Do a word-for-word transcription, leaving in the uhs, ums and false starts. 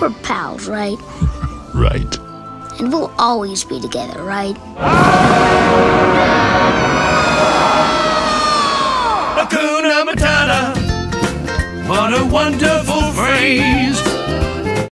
We're pals, right? Right. And we'll always be together, right? Hakuna Matata, what a wonderful phrase.